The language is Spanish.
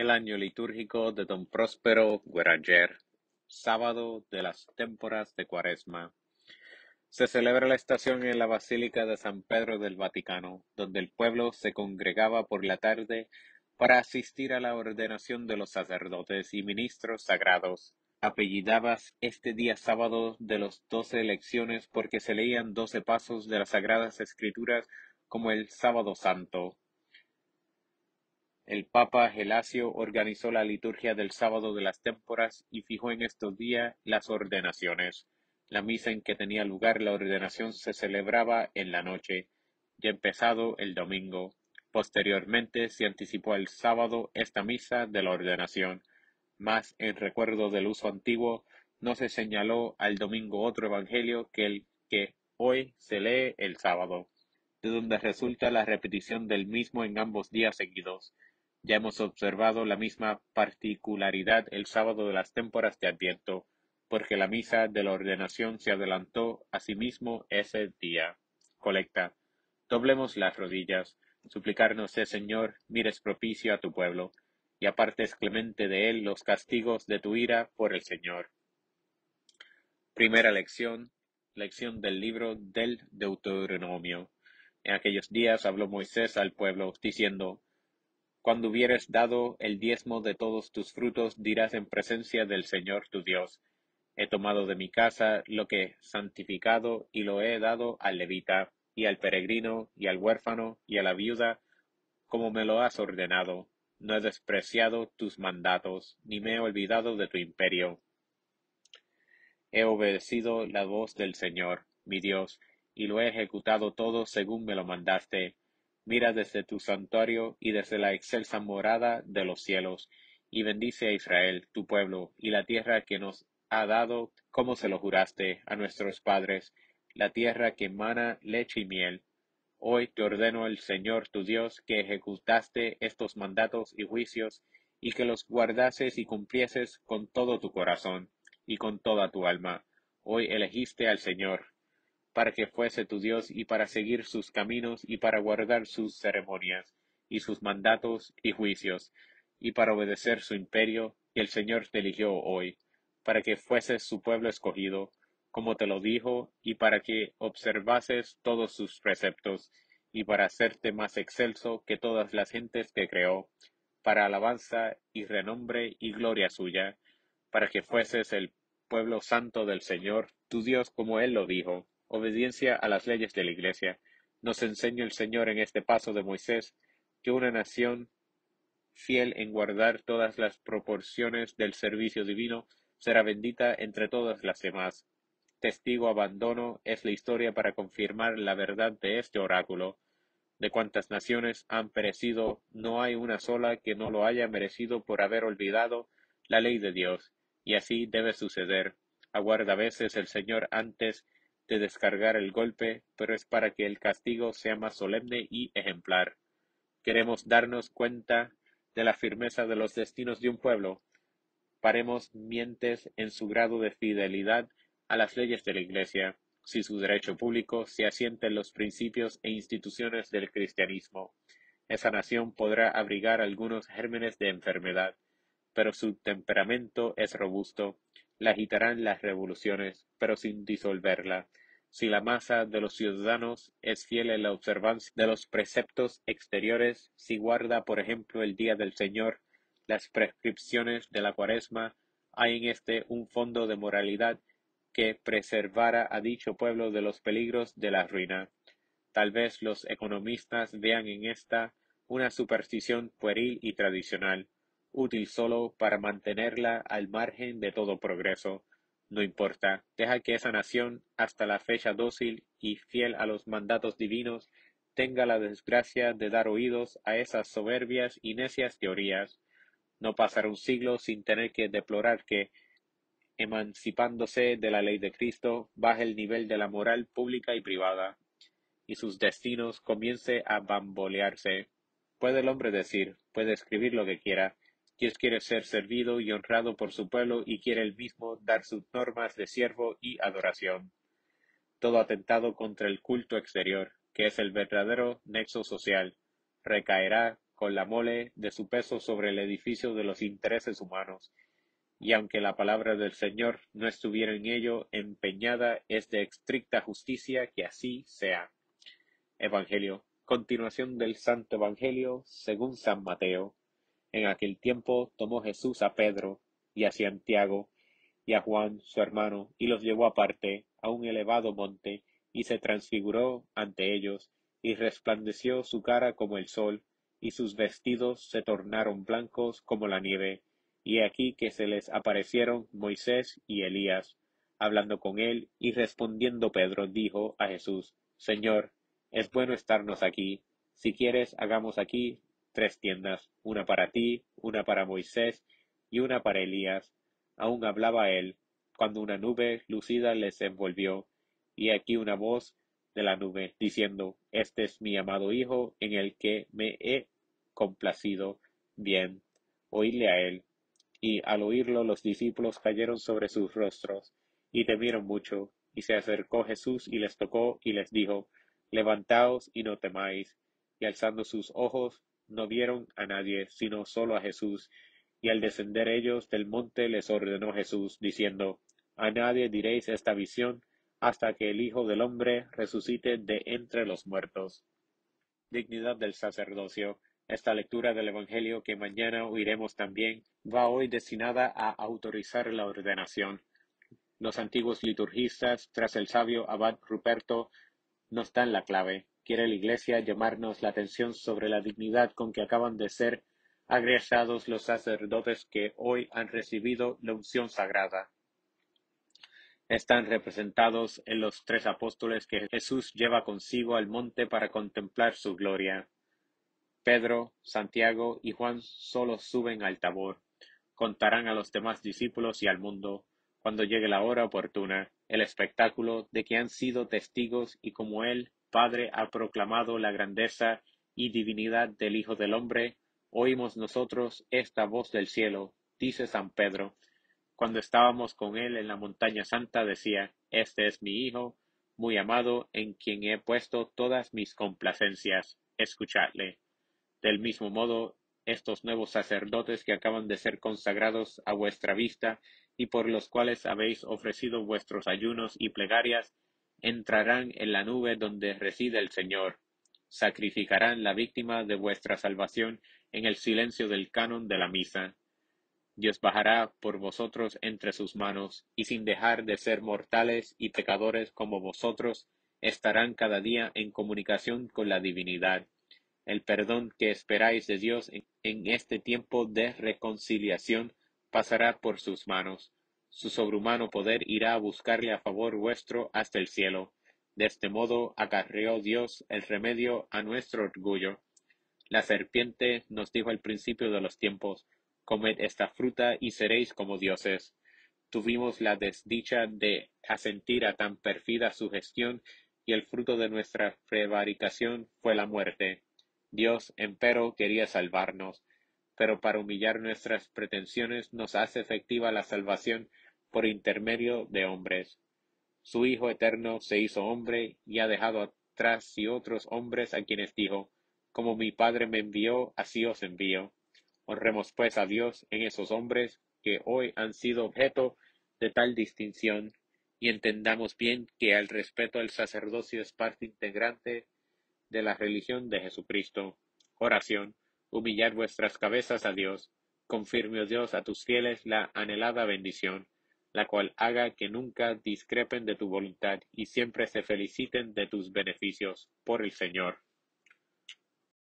El año litúrgico de don Próspero Gueranger, sábado de las témporas de Cuaresma. Se celebra la estación en la Basílica de San Pedro del Vaticano, donde el pueblo se congregaba por la tarde para asistir a la ordenación de los sacerdotes y ministros sagrados. Apellidabas este día sábado de los 12 lecciones porque se leían 12 pasos de las Sagradas Escrituras como el Sábado Santo. El Papa Gelasio organizó la liturgia del sábado de las témporas y fijó en estos días las ordenaciones. La misa en que tenía lugar la ordenación se celebraba en la noche, ya empezado el domingo. Posteriormente se anticipó al sábado esta misa de la ordenación, mas en recuerdo del uso antiguo no se señaló al domingo otro evangelio que el que hoy se lee el sábado, de donde resulta la repetición del mismo en ambos días seguidos. Ya hemos observado la misma particularidad el sábado de las témporas de Adviento, porque la misa de la ordenación se adelantó asimismo ese día. Colecta. Doblemos las rodillas, suplicarnos, Señor, mires propicio a tu pueblo, y apartes clemente de él los castigos de tu ira por el Señor. Primera lección, lección del libro del Deuteronomio. En aquellos días habló Moisés al pueblo, diciendo: Cuando hubieres dado el diezmo de todos tus frutos, dirás en presencia del Señor tu Dios: He tomado de mi casa lo que he santificado, y lo he dado al levita, y al peregrino, y al huérfano, y a la viuda, como me lo has ordenado. No he despreciado tus mandatos, ni me he olvidado de tu imperio. He obedecido la voz del Señor, mi Dios, y lo he ejecutado todo según me lo mandaste. Mira desde tu santuario y desde la excelsa morada de los cielos, y bendice a Israel, tu pueblo, y la tierra que nos ha dado, como se lo juraste a nuestros padres, la tierra que emana leche y miel. Hoy te ordeno el Señor tu Dios que ejecutaste estos mandatos y juicios, y que los guardases y cumplieses con todo tu corazón y con toda tu alma. Hoy elegiste al Señor, para que fuese tu Dios y para seguir sus caminos y para guardar sus ceremonias y sus mandatos y juicios, y para obedecer su imperio, y el Señor te eligió hoy, para que fueses su pueblo escogido, como te lo dijo, y para que observases todos sus preceptos, y para hacerte más excelso que todas las gentes que creó, para alabanza y renombre y gloria suya, para que fueses el pueblo santo del Señor, tu Dios, como Él lo dijo. Obediencia a las leyes de la Iglesia. Nos enseña el Señor en este paso de Moisés que una nación fiel en guardar todas las proporciones del servicio divino será bendita entre todas las demás. Testigo abandono es la historia para confirmar la verdad de este oráculo. De cuantas naciones han perecido, no hay una sola que no lo haya merecido por haber olvidado la ley de Dios, y así debe suceder. Aguarda a veces el Señor antes de descargar el golpe, pero es para que el castigo sea más solemne y ejemplar. Queremos darnos cuenta de la firmeza de los destinos de un pueblo. Paremos mientes en su grado de fidelidad a las leyes de la Iglesia, si su derecho público se asienta en los principios e instituciones del cristianismo. Esa nación podrá abrigar algunos gérmenes de enfermedad, pero su temperamento es robusto. La agitarán las revoluciones, pero sin disolverla. Si la masa de los ciudadanos es fiel en la observancia de los preceptos exteriores, si guarda, por ejemplo, el día del Señor, las prescripciones de la Cuaresma, hay en este un fondo de moralidad que preservará a dicho pueblo de los peligros de la ruina. Tal vez los economistas vean en esta una superstición pueril y tradicional, útil solo para mantenerla al margen de todo progreso. No importa, deja que esa nación, hasta la fecha dócil y fiel a los mandatos divinos, tenga la desgracia de dar oídos a esas soberbias y necias teorías. No pasará un siglo sin tener que deplorar que, emancipándose de la ley de Cristo, baje el nivel de la moral pública y privada, y sus destinos comience a bambolearse. Puede el hombre decir, puede escribir lo que quiera. Dios quiere ser servido y honrado por su pueblo y quiere él mismo dar sus normas de siervo y adoración. Todo atentado contra el culto exterior, que es el verdadero nexo social, recaerá con la mole de su peso sobre el edificio de los intereses humanos, y aunque la palabra del Señor no estuviera en ello empeñada, es de estricta justicia que así sea. Evangelio. Continuación del Santo Evangelio según San Mateo. En aquel tiempo tomó Jesús a Pedro y a Santiago y a Juan su hermano, y los llevó aparte a un elevado monte, y se transfiguró ante ellos, y resplandeció su cara como el sol, y sus vestidos se tornaron blancos como la nieve. Y he aquí que se les aparecieron Moisés y Elías, hablando con él, y respondiendo Pedro dijo a Jesús: Señor, es bueno estarnos aquí. Si quieres, hagamos aquí 3 tiendas, una para ti, una para Moisés y una para Elías. Aún hablaba él, cuando una nube lucida les envolvió, y aquí una voz de la nube, diciendo: Este es mi amado Hijo, en el que me he complacido. Bien, oídle a él. Y al oírlo los discípulos cayeron sobre sus rostros, y temieron mucho. Y se acercó Jesús y les tocó, y les dijo: Levantaos y no temáis. Y alzando sus ojos, no vieron a nadie, sino solo a Jesús. Y al descender ellos del monte les ordenó Jesús, diciendo: A nadie diréis esta visión, hasta que el Hijo del hombre resucite de entre los muertos. Dignidad del sacerdocio. Esta lectura del Evangelio, que mañana oiremos también, va hoy destinada a autorizar la ordenación. Los antiguos liturgistas, tras el sabio abad Ruperto, nos dan la clave. Quiere la Iglesia llamarnos la atención sobre la dignidad con que acaban de ser agregados los sacerdotes que hoy han recibido la unción sagrada. Están representados en los 3 apóstoles que Jesús lleva consigo al monte para contemplar su gloria. Pedro, Santiago y Juan solo suben al Tabor. Contarán a los demás discípulos y al mundo, cuando llegue la hora oportuna, el espectáculo de que han sido testigos, y como él, Padre, ha proclamado la grandeza y divinidad del Hijo del Hombre, oímos nosotros esta voz del cielo. Dice San Pedro: Cuando estábamos con él en la montaña santa, decía: Este es mi Hijo, muy amado, en quien he puesto todas mis complacencias. Escuchadle. Del mismo modo, estos nuevos sacerdotes que acaban de ser consagrados a vuestra vista, y por los cuales habéis ofrecido vuestros ayunos y plegarias, entrarán en la nube donde reside el Señor. Sacrificarán la víctima de vuestra salvación en el silencio del canon de la misa. Dios bajará por vosotros entre sus manos, y sin dejar de ser mortales y pecadores como vosotros, estarán cada día en comunicación con la divinidad. El perdón que esperáis de Dios en este tiempo de reconciliación pasará por sus manos. Su sobrehumano poder irá a buscarle a favor vuestro hasta el cielo. De este modo acarreó Dios el remedio a nuestro orgullo. La serpiente nos dijo al principio de los tiempos: Comed esta fruta y seréis como dioses. Tuvimos la desdicha de asentir a tan pérfida sugestión, y el fruto de nuestra prevaricación fue la muerte. Dios, empero, quería salvarnos, pero para humillar nuestras pretensiones nos hace efectiva la salvación por intermedio de hombres. Su Hijo eterno se hizo hombre, y ha dejado atrás sí otros hombres, a quienes dijo: Como mi Padre me envió, así os envío. Honremos pues a Dios en esos hombres que hoy han sido objeto de tal distinción, y entendamos bien que el respeto al sacerdocio es parte integrante de la religión de Jesucristo. Oración. Humillad vuestras cabezas a Dios. Confirme, oh Dios, a tus fieles la anhelada bendición, la cual haga que nunca discrepen de tu voluntad y siempre se feliciten de tus beneficios. Por el Señor.